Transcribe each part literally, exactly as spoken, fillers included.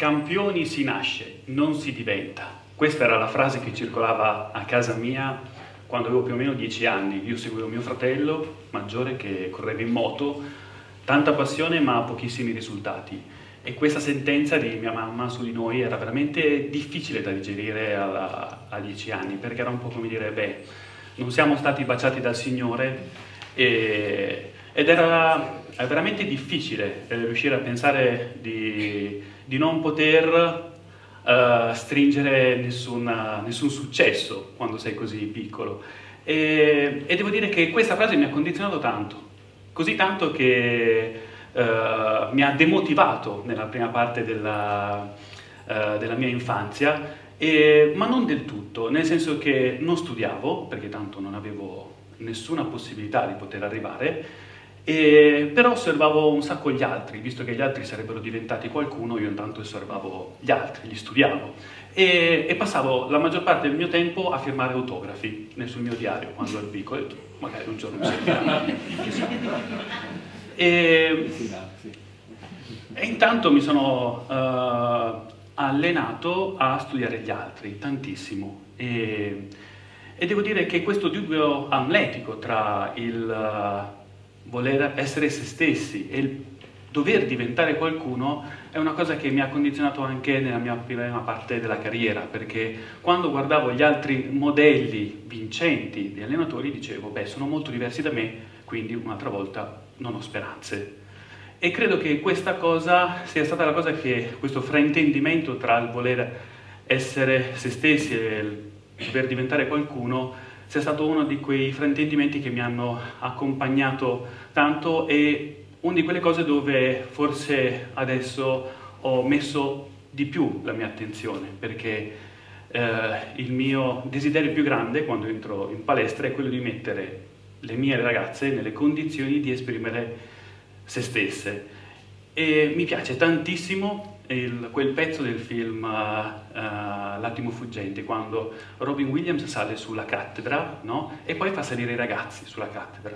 Campioni si nasce, non si diventa. Questa era la frase che circolava a casa mia quando avevo più o meno dieci anni. Io seguivo mio fratello maggiore che correva in moto, tanta passione ma pochissimi risultati. E questa sentenza di mia mamma su di noi era veramente difficile da digerire a, a dieci anni, perché era un po' come dire, beh, non siamo stati baciati dal Signore, e, ed era veramente difficile eh, riuscire a pensare di, di non poter uh, stringere nessun, nessun successo quando sei così piccolo. E, e devo dire che questa frase mi ha condizionato tanto, così tanto che Uh, mi ha demotivato nella prima parte della, uh, della mia infanzia, e, ma non del tutto, nel senso che non studiavo, perché tanto non avevo nessuna possibilità di poter arrivare, e, però osservavo un sacco gli altri, visto che gli altri sarebbero diventati qualcuno, io intanto osservavo gli altri, li studiavo, e, e passavo la maggior parte del mio tempo a firmare autografi nel sul mio diario quando ero piccolo, e detto, magari un giorno mi servirà, chissà. E, e intanto mi sono uh, allenato a studiare gli altri, tantissimo, e, e devo dire che questo dubbio amletico tra il uh, voler essere se stessi e il dover diventare qualcuno è una cosa che mi ha condizionato anche nella mia prima parte della carriera, perché quando guardavo gli altri modelli vincenti di allenatori dicevo, beh, sono molto diversi da me, quindi un'altra volta non ho speranze. E credo che questa cosa sia stata la cosa che, questo fraintendimento tra il voler essere se stessi e il dover diventare qualcuno, sia stato uno di quei fraintendimenti che mi hanno accompagnato tanto, e una di quelle cose dove forse adesso ho messo di più la mia attenzione, perché eh, il mio desiderio più grande quando entro in palestra è quello di mettere le mie ragazze nelle condizioni di esprimere se stesse. E mi piace tantissimo il, quel pezzo del film uh, uh, L'attimo fuggente, quando Robin Williams sale sulla cattedra, no? E poi fa salire i ragazzi sulla cattedra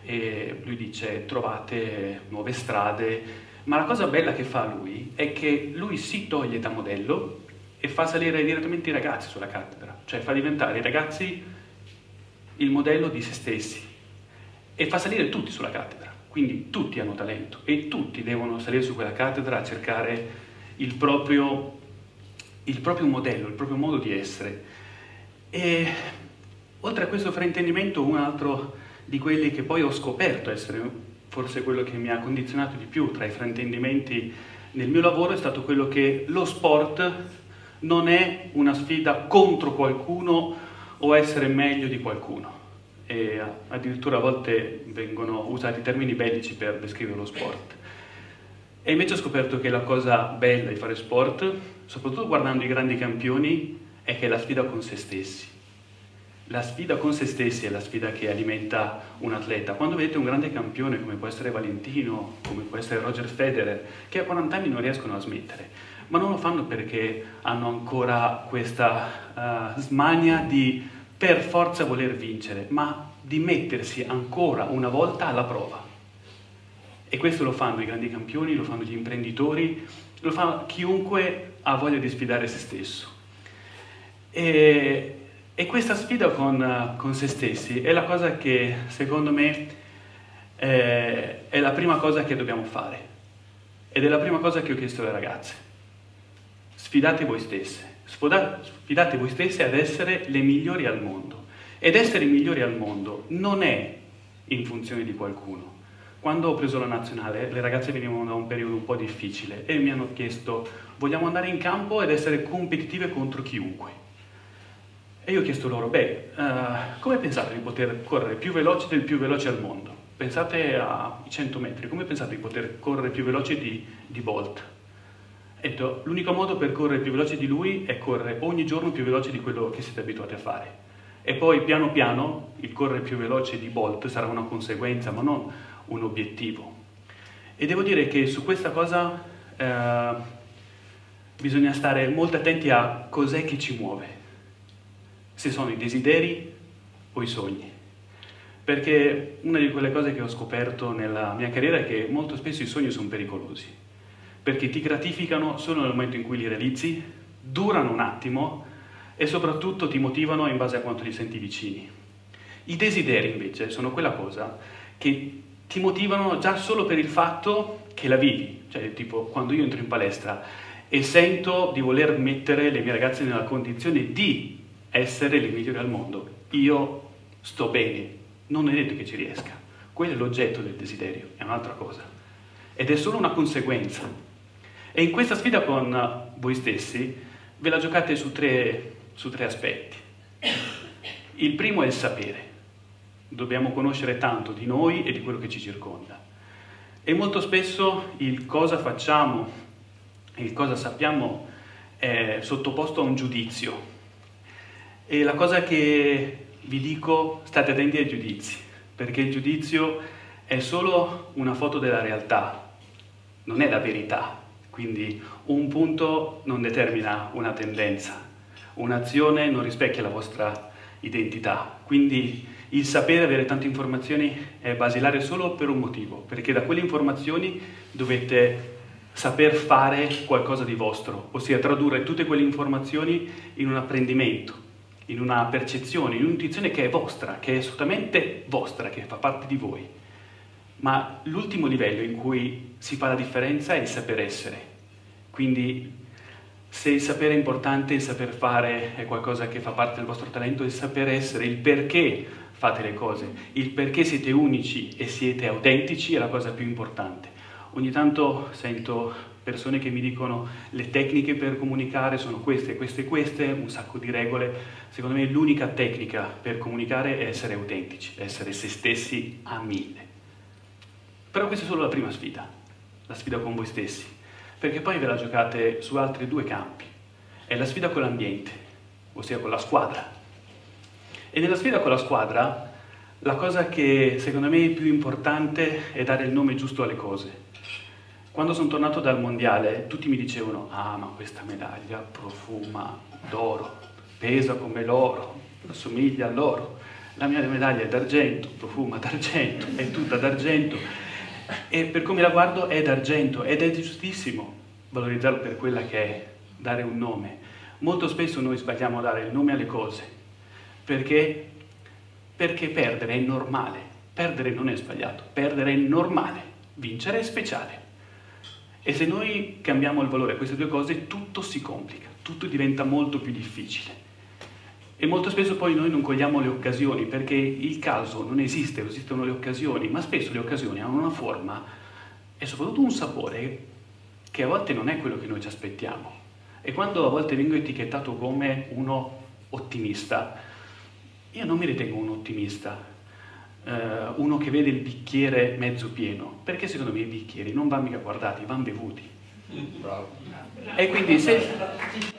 e lui dice trovate nuove strade, ma la cosa bella che fa lui è che lui si toglie da modello e fa salire direttamente i ragazzi sulla cattedra, cioè fa diventare i ragazzi il modello di se stessi e fa salire tutti sulla cattedra, quindi tutti hanno talento e tutti devono salire su quella cattedra a cercare il proprio, il proprio modello, il proprio modo di essere. E oltre a questo fraintendimento, un altro di quelli che poi ho scoperto essere forse quello che mi ha condizionato di più tra i fraintendimenti nel mio lavoro è stato quello che lo sport non è una sfida contro qualcuno o essere meglio di qualcuno. E addirittura a volte vengono usati termini bellici per descrivere lo sport. E invece ho scoperto che la cosa bella di fare sport, soprattutto guardando i grandi campioni, è che è la sfida con se stessi. La sfida con se stessi è la sfida che alimenta un atleta. Quando vedete un grande campione come può essere Valentino, come può essere Roger Federer, che a quaranta anni non riescono a smettere, ma non lo fanno perché hanno ancora questa uh, smania di per forza voler vincere, ma di mettersi ancora una volta alla prova. E questo lo fanno i grandi campioni, lo fanno gli imprenditori, lo fa chiunque ha voglia di sfidare se stesso. E, e questa sfida con, con se stessi è la cosa che, secondo me, è, è la prima cosa che dobbiamo fare. Ed è la prima cosa che ho chiesto alle ragazze. Sfidate voi stesse. Sfidate voi stesse ad essere le migliori al mondo. Ed essere i migliori al mondo non è in funzione di qualcuno. Quando ho preso la nazionale, le ragazze venivano da un periodo un po' difficile e mi hanno chiesto: vogliamo andare in campo ed essere competitive contro chiunque? E io ho chiesto loro: beh, uh, come pensate di poter correre più veloce del più veloce al mondo? Pensate ai cento metri, come pensate di poter correre più veloce di, di Bolt? Ho detto, l'unico modo per correre più veloce di lui è correre ogni giorno più veloce di quello che siete abituati a fare. E poi piano piano il correre più veloce di Bolt sarà una conseguenza, ma non un obiettivo. E devo dire che su questa cosa eh, bisogna stare molto attenti a cos'è che ci muove, se sono i desideri o i sogni. Perché una di quelle cose che ho scoperto nella mia carriera è che molto spesso i sogni sono pericolosi. perché ti gratificano solo nel momento in cui li realizzi, durano un attimo e soprattutto ti motivano in base a quanto li senti vicini. I desideri invece sono quella cosa che ti motivano già solo per il fatto che la vivi, cioè tipo quando io entro in palestra e sento di voler mettere le mie ragazze nella condizione di essere le migliori al mondo, io sto bene, non è detto che ci riesca, quello è l'oggetto del desiderio, è un'altra cosa, ed è solo una conseguenza. E in questa sfida con voi stessi ve la giocate su tre, su tre aspetti. Il primo è il sapere. Dobbiamo conoscere tanto di noi e di quello che ci circonda. E molto spesso il cosa facciamo, il cosa sappiamo è sottoposto a un giudizio. E la cosa che vi dico, state attenti ai giudizi, perché il giudizio è solo una foto della realtà, non è la verità. Quindi un punto non determina una tendenza, un'azione non rispecchia la vostra identità. Quindi il sapere, avere tante informazioni è basilare solo per un motivo, perché da quelle informazioni dovete saper fare qualcosa di vostro, ossia tradurre tutte quelle informazioni in un apprendimento, in una percezione, in un'intuizione che è vostra, che è assolutamente vostra, che fa parte di voi. Ma l'ultimo livello in cui si fa la differenza è il saper essere. Quindi se il sapere è importante, il saper fare è qualcosa che fa parte del vostro talento, il saper essere, il perché fate le cose, il perché siete unici e siete autentici è la cosa più importante. Ogni tanto sento persone che mi dicono le tecniche per comunicare sono queste, queste e queste, un sacco di regole. Secondo me l'unica tecnica per comunicare è essere autentici, essere se stessi a mille. Però questa è solo la prima sfida, la sfida con voi stessi, perché poi ve la giocate su altri due campi. È la sfida con l'ambiente, ossia con la squadra. E nella sfida con la squadra, la cosa che secondo me è più importante è dare il nome giusto alle cose. Quando sono tornato dal mondiale, tutti mi dicevano «Ah, ma questa medaglia profuma d'oro, pesa come l'oro, assomiglia all'oro. La mia medaglia è d'argento, profuma d'argento, è tutta d'argento». E per come la guardo è d'argento ed è giustissimo valorizzarlo per quella che è, dare un nome. Molto spesso noi sbagliamo a dare il nome alle cose, perché, perché perdere è normale, perdere non è sbagliato, perdere è normale, vincere è speciale. E se noi cambiamo il valore a queste due cose, tutto si complica, tutto diventa molto più difficile. E molto spesso poi noi non cogliamo le occasioni, perché il caso non esiste, esistono le occasioni, ma spesso le occasioni hanno una forma e soprattutto un sapore che a volte non è quello che noi ci aspettiamo. E quando a volte vengo etichettato come uno ottimista, io non mi ritengo un ottimista, eh, uno che vede il bicchiere mezzo pieno, perché secondo me i bicchieri non vanno mica guardati, vanno bevuti. Bravo. E quindi se...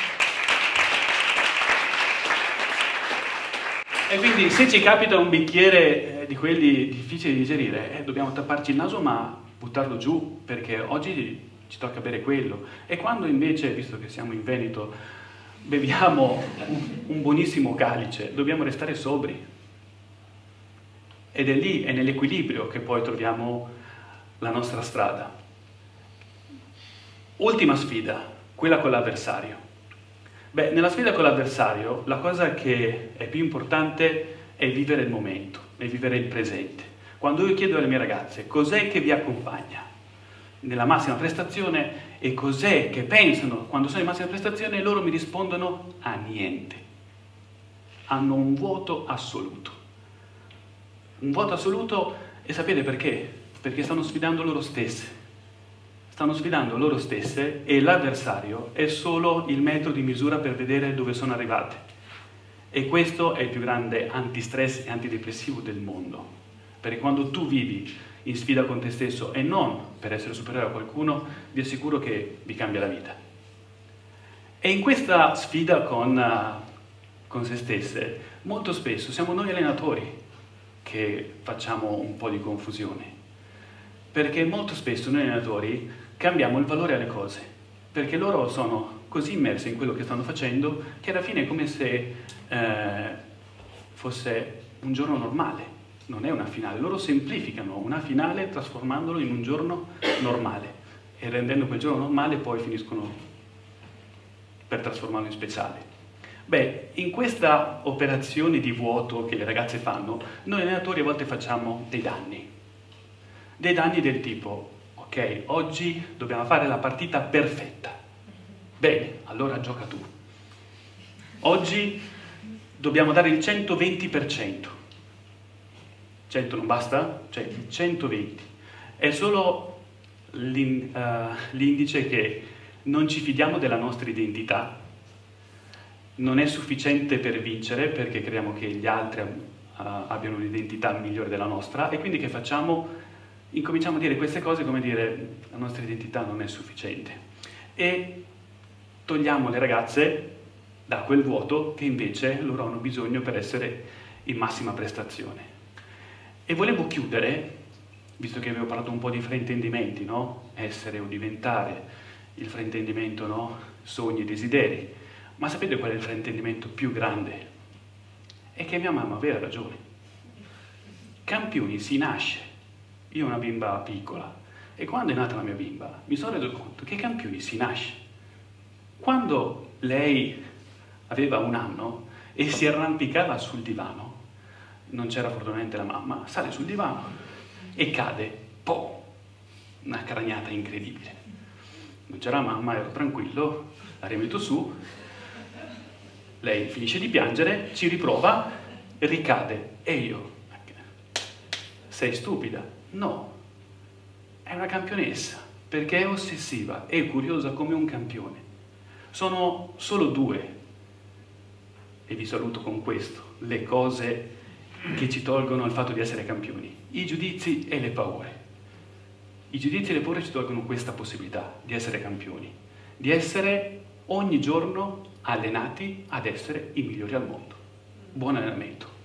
E quindi se ci capita un bicchiere eh, di quelli difficili di digerire, eh, dobbiamo tapparci il naso ma buttarlo giù, perché oggi ci tocca bere quello. E quando invece, visto che siamo in Veneto, beviamo un, un buonissimo calice, dobbiamo restare sobri. Ed è lì, è nell'equilibrio che poi troviamo la nostra strada. Ultima sfida, quella con l'avversario. Beh, nella sfida con l'avversario la cosa che è più importante è vivere il momento, è vivere il presente. Quando io chiedo alle mie ragazze cos'è che vi accompagna nella massima prestazione e cos'è che pensano quando sono in massima prestazione, loro mi rispondono a niente. Hanno un vuoto assoluto. Un vuoto assoluto, e sapete perché? Perché stanno sfidando loro stesse. Stanno sfidando loro stesse e l'avversario è solo il metro di misura per vedere dove sono arrivate. E questo è il più grande antistress e antidepressivo del mondo. Perché quando tu vivi in sfida con te stesso e non per essere superiore a qualcuno, vi assicuro che vi cambia la vita. E in questa sfida con, uh, con se stesse, molto spesso siamo noi allenatori che facciamo un po' di confusione. Perché molto spesso noi allenatori cambiamo il valore alle cose, perché loro sono così immersi in quello che stanno facendo che alla fine è come se eh, fosse un giorno normale, non è una finale. Loro semplificano una finale trasformandolo in un giorno normale e rendendo quel giorno normale poi finiscono per trasformarlo in speciale. Beh, in questa operazione di vuoto che le ragazze fanno, noi allenatori a volte facciamo dei danni. Dei danni del tipo, ok, oggi dobbiamo fare la partita perfetta. Bene, allora gioca tu. Oggi dobbiamo dare il centoventi per cento. cento non basta? Cioè il centoventi. È solo l'indice che non ci fidiamo della nostra identità, non è sufficiente per vincere perché crediamo che gli altri uh, abbiano un'identità migliore della nostra e quindi che facciamo? Incominciamo a dire queste cose come dire la nostra identità non è sufficiente e togliamo le ragazze da quel vuoto che invece loro hanno bisogno per essere in massima prestazione. E volevo chiudere, visto che avevo parlato un po' di fraintendimenti, no? Essere o diventare, il fraintendimento, no? Sogni e desideri. Ma sapete qual è il fraintendimento più grande? È che mia mamma aveva ragione. Campioni si nasce. Io ho una bimba piccola e quando è nata la mia bimba mi sono reso conto che campioni si nasce. Quando lei aveva un anno e si arrampicava sul divano, non c'era fortunatamente la mamma, sale sul divano e cade, po', una craniata incredibile. Non c'era la mamma, ero tranquillo, la rimetto su, lei finisce di piangere, ci riprova, ricade e io, sei stupida? No, è una campionessa, perché è ossessiva, è curiosa come un campione. Sono solo due, e vi saluto con questo, le cose che ci tolgono il fatto di essere campioni, i giudizi e le paure. I giudizi e le paure ci tolgono questa possibilità di essere campioni, di essere ogni giorno allenati ad essere i migliori al mondo. Buon allenamento!